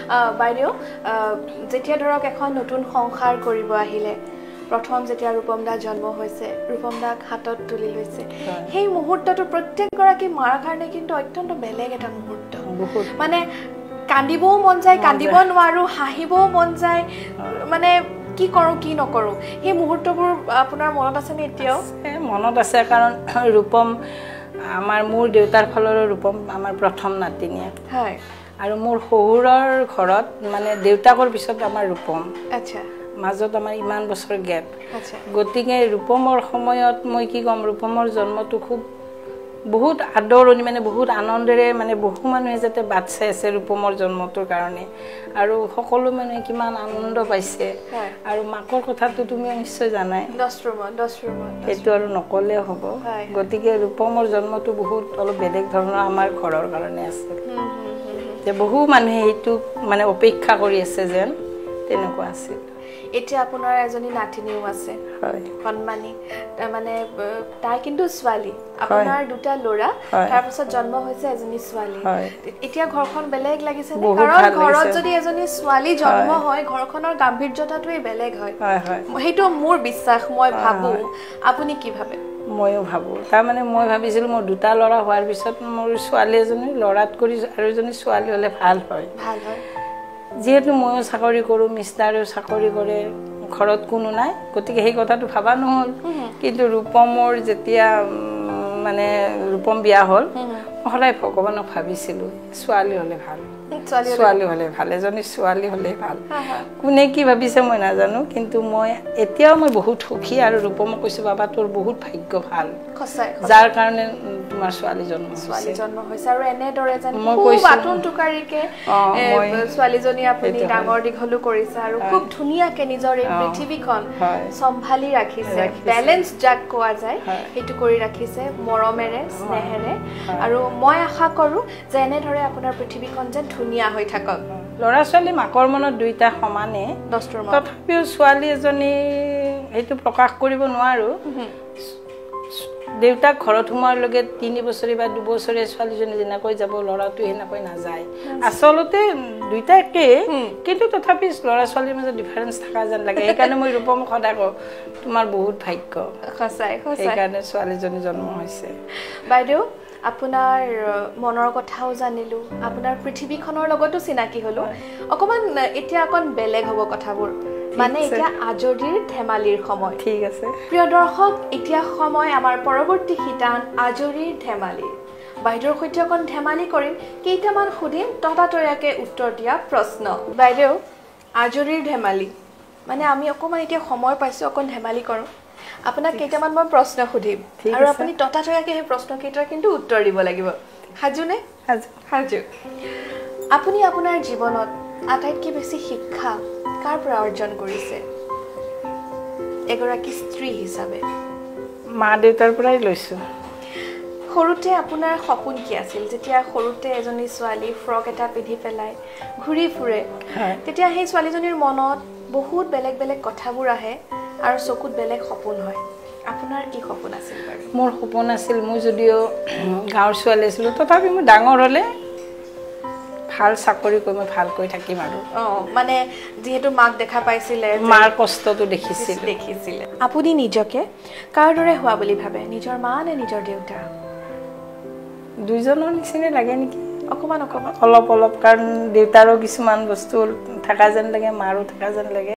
বাইদেউ যেতিয়া ধৰক এখন নতুন সংসাৰ কৰিব আহিলে প্ৰথম যেতিয়া ৰূপম দা জন্ম হৈছে ৰূপম দাক হাতত তুলি লৈছে সেই মুহূৰ্তটো প্ৰত্যেকগৰাকী মাৰ কাৰণে কিন্তু অত্যন্ত বেলেগ এটা মুহূৰ্ত মানে কান্দিবও মন যায় কান্দিব নোৱাৰো হাঁহিবও মন যায় মানে কি কৰো কি নকৰো সেই মুহূৰ্তবোৰ আপোনাৰ মনত আছে নে এতিয়াও মনত আছে কাৰণ ৰূপম আমাৰ মোৰ দেউতাৰ ফলৰ ৰূপম আমাৰ প্ৰথম নাতিনিয়া হয় আৰু মোৰ শহুৰৰ ঘৰত মানে দেউতাকৰ পিছত আমাৰ ৰূপম আচ্ছা মাজত আমাৰ ইমান বছৰ গেপ আচ্ছা গতিকে ৰূপমৰ সময়ত মই কি কম ৰূপমৰ জন্মটো খুব বহুত আদৰণি মানে বহুত আনন্দৰে মানে বহু মানুহে যাতে বাট চাই আছে ৰূপমৰ জন্মটোৰ কাৰণে আৰু সকলো মানুহে কিমান আনন্দ পাইছে আৰু মাকৰ কথাটো তুমি নিশ্চয় জানাই 10 ৰুমত সেইটো আৰু নকলে হ'ব গতিকে ৰূপমৰ জন্মটো বহুত অলপ বেলেগ ধৰণৰ আমাৰ ঘৰৰ কাৰণে আছে যে বহু মানুহে এইটো মানে অপেক্ষা কৰি আছে যেন তেনেকুৱা আছিল এতিয়া আপোনাৰ এজনী নাতিনিও আছে হয় কণমানি মানে তাই কিন্তু ছোৱালী আপোনাৰ দুটা ল'ৰা তাৰ পিছত জন্ম হৈছে এজনী ছোৱালী এতিয়া ঘৰখন বেলেগ লাগিছে নে কাৰণ ঘৰত যদি এজনী ছোৱালী জন্ম হয় ঘৰখনৰ গাম্ভীৰ্যতাটোই বেলেগ হয় সেইটো মোৰ বিশ্বাস মই ভাবো আপুনি কি ভাবে ময়ো ভাবো তাৰ মানে মই ভাবিছিলো মোৰ দুটা ল'ৰা হোৱাৰ পিছত মোৰ ছোৱালী এজনী ল'ৰাত কৰি আৰু এজনী ছোৱালী হলে ভাল হয় যেহেতু ময়ো চাকৰি কৰোঁ মিষ্টাৰেও চাকৰি কৰে ঘৰত কোনো নাই গতিকে সেই কথাটো ভাবা নহ'ল কিন্তু ৰূপমৰ যেতিয়া মানে ৰূপম বিয়া হ'ল সদায় ভগৱানক ভাবিছিলোঁ ছোৱালী হ'লে ভাল ছোৱালী হ'লে ভাল এজনী ছোৱালী হ'লে ভাল কোনে কি ভাবিছে মই নাজানো কিন্তু মই এতিয়াও মই বহুত সুখী আৰু ৰূপমক কৈছোঁ বাবা তোৰ বহুত ভাগ্য ভাল যাৰ কাৰণে তোমাৰ ছোৱালী জন্ম হৈছে আৰু এনেদৰে যেন খুব আতুন টুকাৰিকে ছোৱালীজনী আপুনি ডাঙৰ দীঘলো কৰিছে আৰু খুব ধুনীয়াকে নিজৰ এই পৃথিৱীখন সম্ভালি ৰাখিছে বেলেন্স যাক কোৱা যায় সেইটো কৰি ৰাখিছে মৰমেৰে স্নেহেৰে আৰু মই আশা কৰোঁ যে এনেদৰে আপোনাৰ পৃথিৱীখন যেন ধুনীয়া হৈ থাকক ল'ৰা ছোৱালী মাকৰ মনত দুইটা সমানে তথাপিও ছোৱালী এজনী সেইটো প্ৰকাশ কৰিব নোৱাৰো দেউতাক ঘৰত সোমোৱাৰ লগে 3 বছৰীয়া বা 2 বছৰীয়া ছোৱালীজনী যেনেকৈ যাব ল'ৰাটো সেনেকৈ নাযায় আচলতে দুইটা একে কিন্তু তথাপি ল'ৰা ছোৱালীৰ মাজত ডিফাৰেন্স থকা যেন লাগে সেইকাৰণে মই ৰূপম সদায় কওঁ তোমাৰ বহুত ভাগ্য সেইকাৰণে ছোৱালীজনী জন্ম হৈছে বাইদেউ আপোনাৰ মনৰ কথাও জানিলো আপোনাৰ পৃথিৱীখনৰ লগতো চিনাকি হলো অকমান এতিয়া অকন বেলেগ হ'ব কথাবোৰ মানে এতিয়া আজৰিৰ ধেমালিৰ সময় ঠিক আছে প্ৰিয় দৰ্শক এতিয়া সময় আমাৰ পৰৱৰ্তী শিতান আজৰিৰ ধেমালিৰ বাইদেউৰ সৈতে অকন ধেমালি কৰিম কেইটামান সুধিম ততাতৈয়াকে উত্তৰ দিয়া প্ৰশ্ন বাইদেউ আজৰিৰ ধেমালি মানে আমি অকমান এতিয়া সময় পাইছো অকন ধেমালি কৰোঁ আপোনাক কেইটামান মই প্ৰশ্ন সুধিম আৰু আপুনি ততাতৈয়াকে সেই প্ৰশ্ন কেইটাৰ কিন্তু উত্তৰ দিব লাগিব হাজুনে হাজু আপুনি আপোনাৰ জীৱনত আটাইতকৈ বেছি শিক্ষা কাৰ পৰা অৰ্জন কৰিছে এগৰাকী স্ত্ৰী হিচাপে মা দেউতাৰ পৰাই লৈছো সৰুতে আপোনাৰ সপোন কি আছিল যেতিয়া সৰুতে এজনী ছোৱালী ফ্ৰক এটা পিন্ধি পেলাই ঘূৰি ফুৰে তেতিয়া সেই ছোৱালীজনীৰ মনত বহুত বেলেগ বেলেগ কথাবোৰ আহে আৰু চকুত বেলেগ সপোন হয় আপোনাৰ কি সপোন আছিল বাৰু মোৰ সপোন আছিল মই যদিও গাঁৱৰ ছোৱালী আছিলোঁ তথাপি মই ডাঙৰ হ'লে ভাল চাকৰি কৰি মই ভালকৈ থাকিম আৰু মানে যেহেতু মাক দেখা পাইছিলে মাৰ কষ্টটো দেখিছিল আপুনি নিজকে কাৰ দৰে হোৱা বুলি ভাবে নিজৰ মা নে নিজৰ দেউতা দুইজনৰ নিচিনা লাগে নেকি অকমান অলপ কাৰণ দেউতাৰো কিছুমান বস্তু থকা যেন লাগে মাৰো থকা যেন লাগে